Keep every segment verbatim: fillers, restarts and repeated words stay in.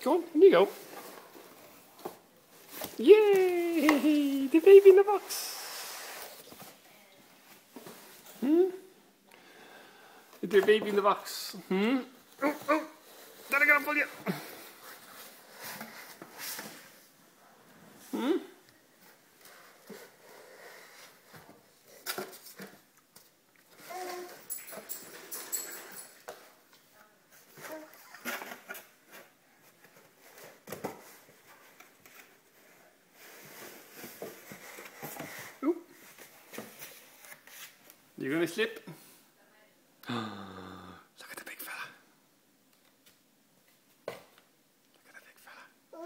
Go on, in you go. Yay! The baby in the box. Hmm? The baby in the box. Hmm? Oh, oh! Then I gotta pull you. Hmm? Oop. You're gonna slip. Look at the big fella. Look at the big fella.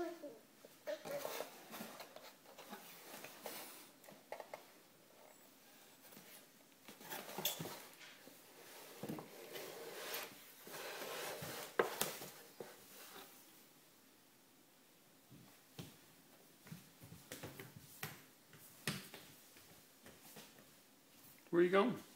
Where are you going?